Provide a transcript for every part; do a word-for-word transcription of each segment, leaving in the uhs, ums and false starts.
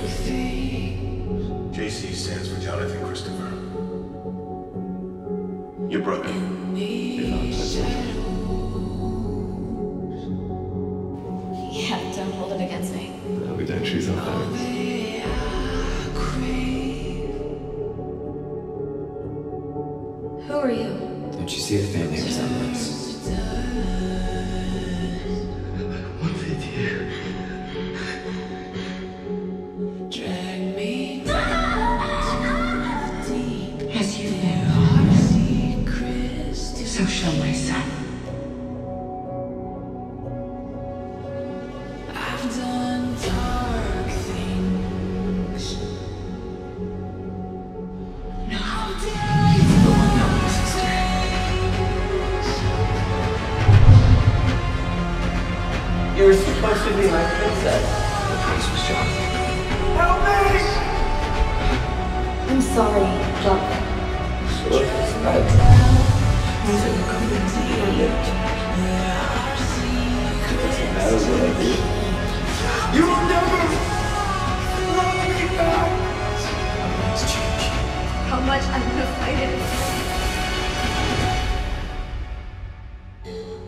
J C stands for Jonathan Christopher. You're broken. You're not Yeah, don't hold it against me. No, we don't choose our parents. Who are you? Don't you see the family resemblance? What did you? As you know, so shall my son. I've done dark things. No. You were supposed to be my princess. The face was Jonathan. Help me! I'm sorry, Jonathan. Look, I... Doesn't matter what I do. You will never love me back! It's changed. How much I'm gonna fight it.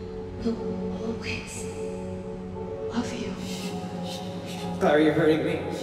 We'll always love you. Clary, you're hurting me.